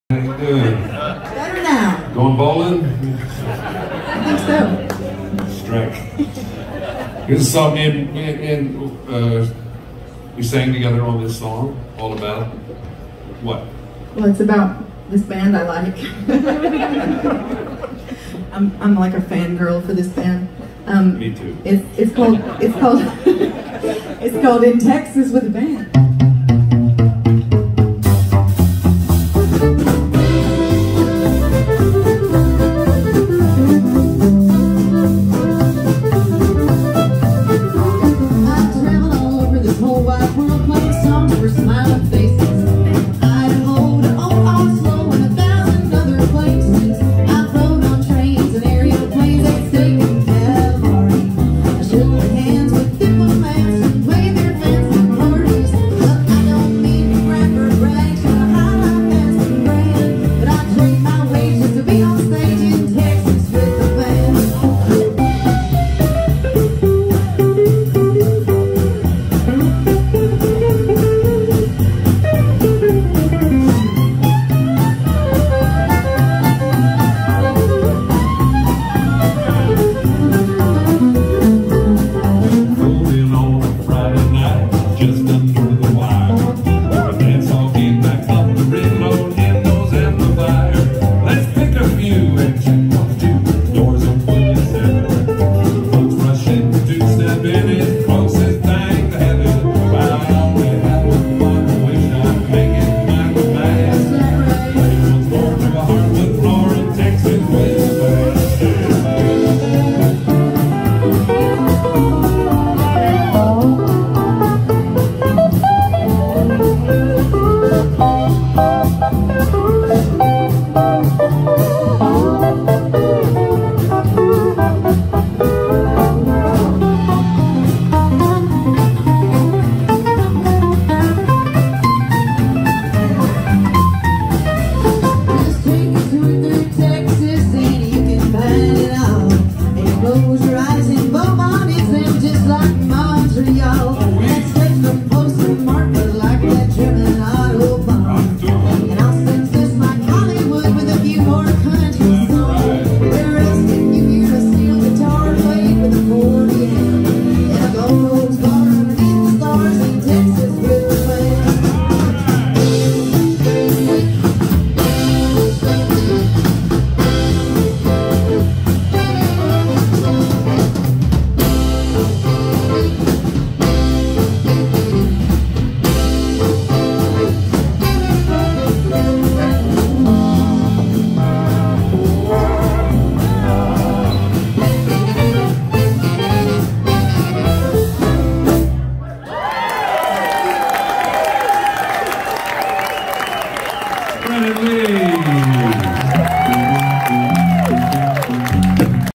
How you doing? Better now. Going bowling? I think so. Strike. This is something we sang together on this song, all about what? Well, it's about this band I like. I'm like a fangirl for this band. Me too. It's called it's called In Texas with a Band. Brennan, Leigh.